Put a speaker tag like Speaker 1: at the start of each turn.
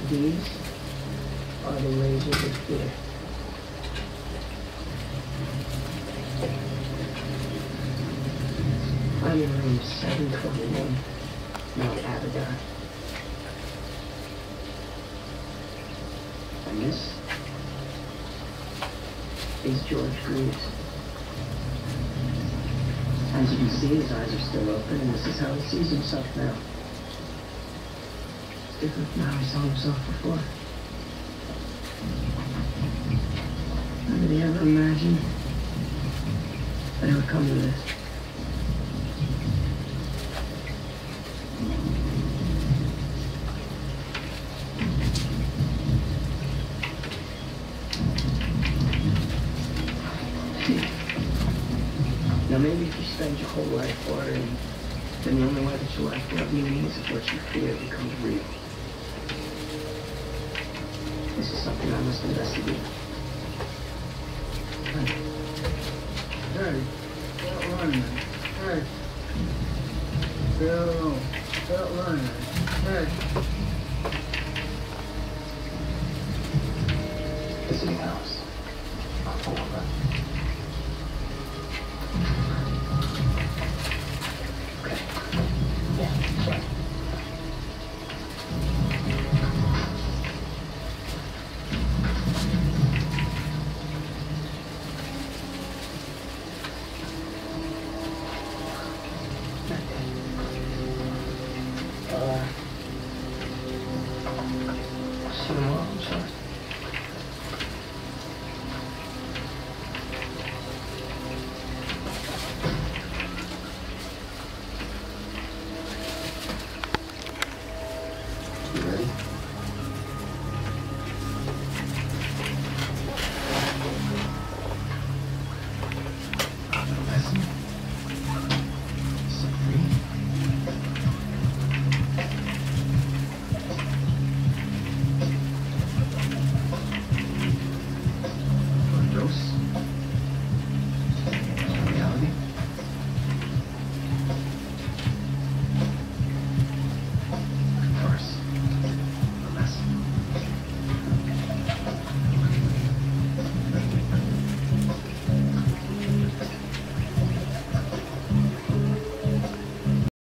Speaker 1: These are the lasers of fear. I'm in room 721, Mount Abaddon. And this is George Greaves. As you can see, his eyes are still open, and this is how he sees himself now. It's different from how he saw himself before. How did he ever imagine that it would come to this? Now maybe if you spend your whole life worrying, then the only way that your life will have meaning is if what you fear becomes real. This is something I must investigate.
Speaker 2: Hey, stop running. Hey. Bill, stop running. Hey.
Speaker 1: This is the house. Okay. Yeah, sorry. See you tomorrow, I'm sorry.